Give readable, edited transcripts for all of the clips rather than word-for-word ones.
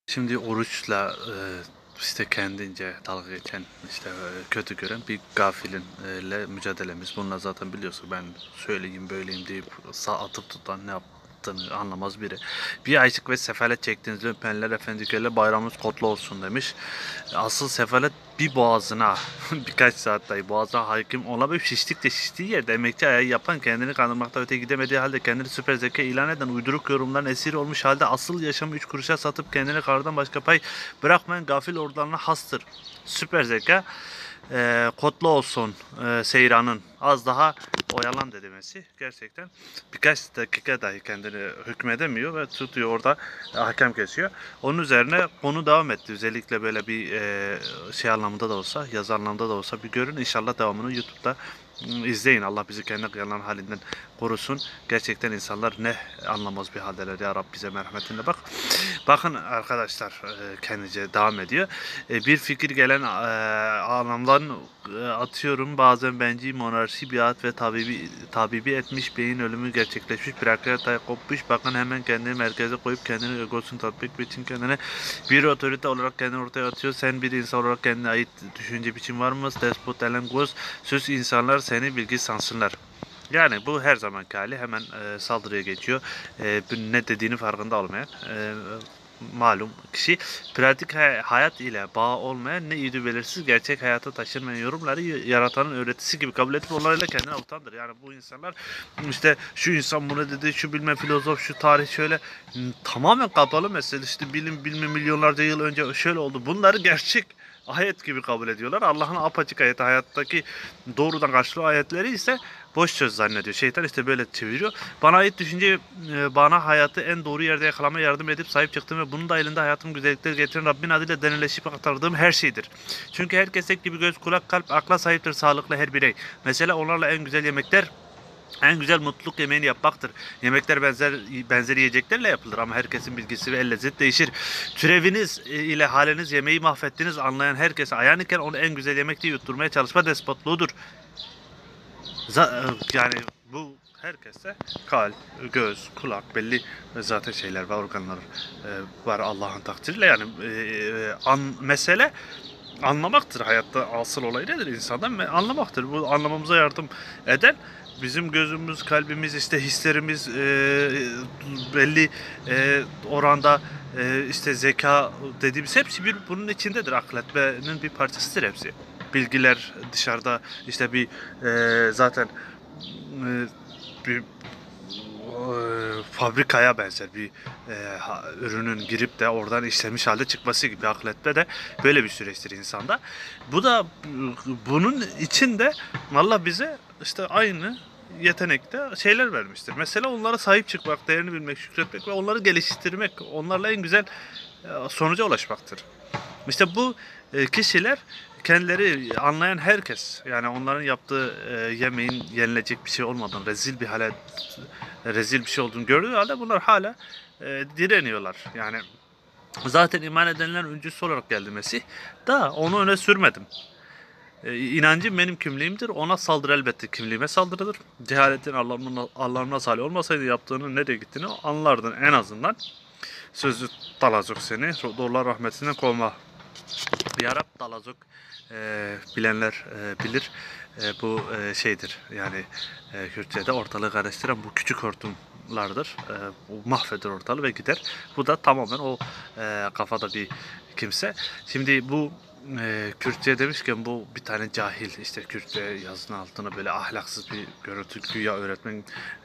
Şimdi oruçla işte kendince dalga geçen, işte kötü gören bir gafilin ile mücadelemiz. Bunlar zaten biliyorsun, ben söyleyeyim böyleyim deyip sağ atıp tutan ne yaptığını anlamaz biri. Bir açlık ve sefalet çektiğiniz lümpenler efendilerle bayramınız kutlu olsun demiş. Asıl sefalet bir boğazına birkaç saat dahi boğazına hakim olamayıp şiştik de şiştiği yerde emekçi ayağı yapan, kendini kandırmakta öte gidemediği halde kendini süper zeka ilan eden, uyduruk yorumların esiri olmuş halde asıl yaşamı 3 kuruşa satıp kendini kardan başka pay bırakmayan gafil ordularına hastır. Süper zeka kotlu olsun Seyran'ın az daha oyalan demesi. Gerçekten birkaç dakika dahi kendini hükmedemiyor ve tutuyor orada hakem kesiyor. Onun üzerine konu devam etti. Özellikle böyle bir şey anlamında da olsa, yazı anlamında da olsa bir görün. İnşallah devamını YouTube'da izleyin. Allah bizi kendi kıyanan halinden korusun. Gerçekten insanlar ne anlamaz bir haldeler. Ya Rab bize merhametine bak. Bakın arkadaşlar, kendince devam ediyor. Bir fikir gelen anlamdan atıyorum. Bazen bence monarşi biat ve tabibi etmiş, beyin ölümü gerçekleşmiş, bir hakikate kopmuş. Bakın hemen kendini merkeze koyup kendini egosunu tatbik için kendine bir otorite olarak kendini ortaya atıyor. Sen bir insan olarak kendine ait düşünce biçim var mı? Despot elen göz söz, insanlar seni bilgi sansınlar. Yani bu her zamanki hali, hemen saldırıya geçiyor. Ne dediğini farkında olmayan malum kişi, pratik hayat ile bağ olmayan, ne iyi belirsiz gerçek hayata taşınmayan yorumları yaratanın öğretisi gibi kabul edip onlarla kendini avutandır. Yani bu insanlar işte şu insan bunu dedi, şu bilme filozof, şu tarih şöyle, tamamen kapalı mesele. İşte bilim bilme milyonlarca yıl önce şöyle oldu. Bunları gerçek ayet gibi kabul ediyorlar. Allah'ın apaçık ayeti, hayattaki doğrudan karşılığı ayetleri ise boş söz zannediyor. Şeytan işte böyle çeviriyor. Bana ait düşünce bana hayatı en doğru yerde yakalamaya yardım edip sahip çıktığım ve bunun da elinde hayatım güzellikleri getiren Rabbin adıyla denileşip aktardığım her şeydir. Çünkü herkes tek gibi göz, kulak, kalp, akla sahiptir sağlıklı her birey. Mesela onlarla en güzel yemekler, en güzel mutluluk yemeğini yapmaktır. Yemekler benzer yiyeceklerle yapılır ama herkesin bilgisi ve el lezzet değişir. Türeviniz ile haliniz yemeği mahvettiniz anlayan herkese ayan iken onu en güzel yemekte yutturmaya çalışma despotluğudur. Yani bu herkeste kalp, göz, kulak, belli zaten şeyler var, organlar var Allah'ın takdiriyle. Yani mesele anlamaktır. Hayatta asıl olay nedir? İnsandan anlamaktır. Bu anlamamıza yardım eden bizim gözümüz, kalbimiz, işte hislerimiz belli oranda, işte zeka dediğimiz hepsi bunun içindedir. Akletmenin bir parçasıdır hepsi. Bilgiler dışarıda işte bir zaten bir fabrikaya benzer bir ürünün girip de oradan işlenmiş halde çıkması gibi, akletme de böyle bir süreçtir insanda. Bu da bunun içinde Allah bize işte aynı yetenekte şeyler vermiştir. Mesela onlara sahip çıkmak, değerini bilmek, şükretmek ve onları geliştirmek, onlarla en güzel sonuca ulaşmaktır. İşte bu kişiler, kendileri anlayan herkes, yani onların yaptığı yemeğin yenilecek bir şey olmadan rezil bir hale, rezil bir şey olduğunu gördüğü halde bunlar hala direniyorlar. Yani zaten iman edenlerin öncüsü olarak geldi Mesih. Da onu öne sürmedim. İnancım benim kimliğimdir. Ona saldırı elbette kimliğime saldırıdır. Cehaletin Allah'ına salih olmasaydı yaptığının nereye gittiğini anlardın en azından. Sözü dalacak seni. Doğrular rahmetinden kovma. Yarab dalacak, bilenler bilir. Bu şeydir yani, Kürtçe'de ortalığı karıştıran bu küçük hortumlardır. Bu mahveder ortalığı ve gider. Bu da tamamen o kafada bir kimse. Şimdi bu Kürtçe demişken, bu bir tane cahil, işte Kürtçe yazının altına böyle ahlaksız bir görüntü, güya öğretmen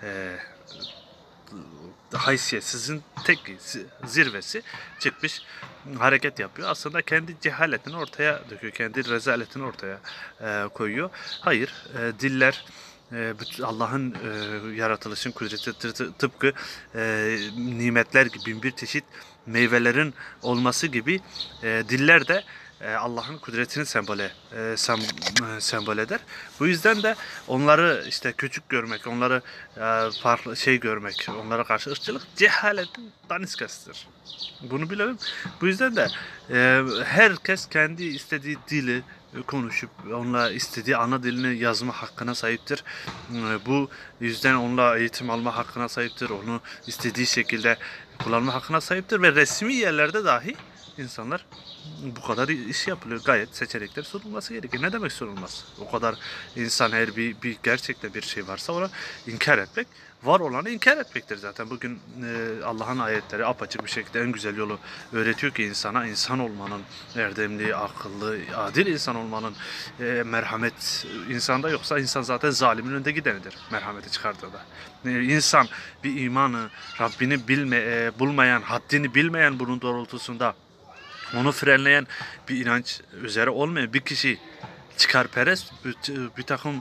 haysiyetsizin tek zirvesi çıkmış hareket yapıyor. Aslında kendi cehaletini ortaya döküyor. Kendi rezaletini ortaya koyuyor. Hayır, diller Allah'ın yaratılışın kudreti, tıpkı nimetler gibi, bin bir çeşit meyvelerin olması gibi diller de Allah'ın kudretini sembol eder. Bu yüzden de onları işte küçük görmek, onları farklı şey görmek, onlara karşı ırkçılık cehaletin daniskasıdır. Bunu bilelim. Bu yüzden de herkes kendi istediği dili konuşup onunla istediği ana dilini yazma hakkına sahiptir. Bu yüzden onunla eğitim alma hakkına sahiptir. Onu istediği şekilde kullanma hakkına sahiptir ve resmi yerlerde dahi insanlar bu kadar iş yapılıyor. Gayet seçenekler sunulması gerekiyor. Ne demek sunulmaz? O kadar insan her bir gerçekte bir şey varsa ona inkar etmek, var olanı inkar etmektir zaten. Bugün Allah'ın ayetleri apaçık bir şekilde en güzel yolu öğretiyor ki insana insan olmanın, erdemli, akıllı, adil insan olmanın, merhamet insanda yoksa insan zaten zalimin önde gidenidir. Merhameti çıkardığında. İnsan bir imanı, Rabbini bulmayan, haddini bilmeyen bunun doğrultusunda onu frenleyen bir inanç üzere olmayan bir kişi çıkarperest bir takım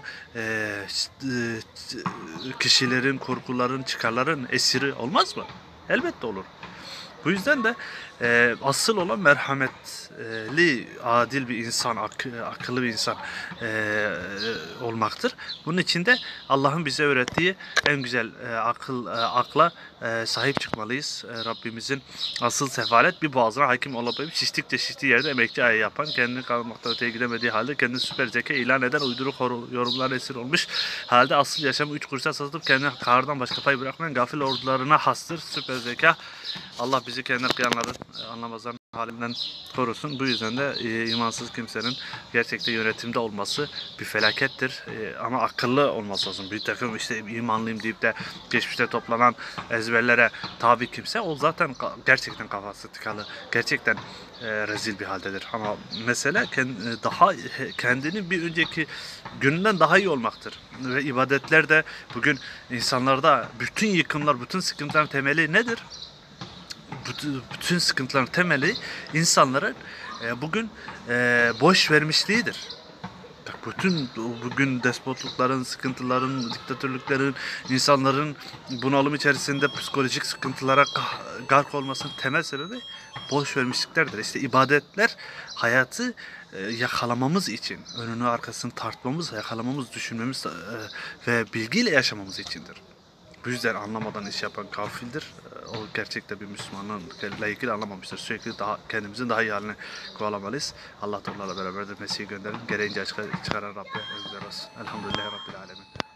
kişilerin, korkuların, çıkarların esiri olmaz mı? Elbette olur. Bu yüzden de asıl olan merhametli, adil bir insan, akıllı bir insan olmaktır. Bunun için de Allah'ın bize öğrettiği en güzel akla sahip çıkmalıyız. Rabbimizin asıl sefalet bir boğazına hakim olamayıp şiştikçe şiştiği yerde emekçi ayı yapan, kendini kalmaktan öteye gidemediği halde kendini süper zeka ilan eden uyduruk yorumlara esir olmuş halde asıl yaşamı 3 kuruşa satıp kendine kardan başka pay bırakmayan gafil ordularına hastır süper zeka. Allah bizi kendi kıyanların, anlamazların halinden korusun. Bu yüzden de imansız kimsenin gerçekte yönetimde olması bir felakettir. Ama akıllı olması lazım. Bir takım işte imanlıyım deyip de geçmişte toplanan ezberlere tabi kimse o zaten gerçekten kafası tıkalı. Gerçekten rezil bir haldedir. Ama mesele kendini bir önceki gününden daha iyi olmaktır. Ve ibadetler de bugün insanlarda bütün yıkımlar, bütün sıkıntıların temeli nedir? Bütün sıkıntıların temeli insanların bugün boş vermişliğidir. Bütün bugün despotlukların, sıkıntıların, diktatörlüklerin, insanların bunalım içerisinde psikolojik sıkıntılara gark olmasının temel sebebi boş vermişliklerdir. İşte ibadetler hayatı yakalamamız için, önünü arkasını tartmamız, yakalamamız, düşünmemiz ve bilgiyle yaşamamız içindir. Bu yüzden anlamadan iş yapan kafirdir. O gerçekte bir Müslümanla ilgili anlamamıştır. Sürekli kendimizin daha iyi haline kovalamalıyız. Allah da onlarla beraberdir. Mesih'i gönderin. Gereğince çıkaran Rabbe övgüler olsun. Elhamdülillahi Rabbil Alemin.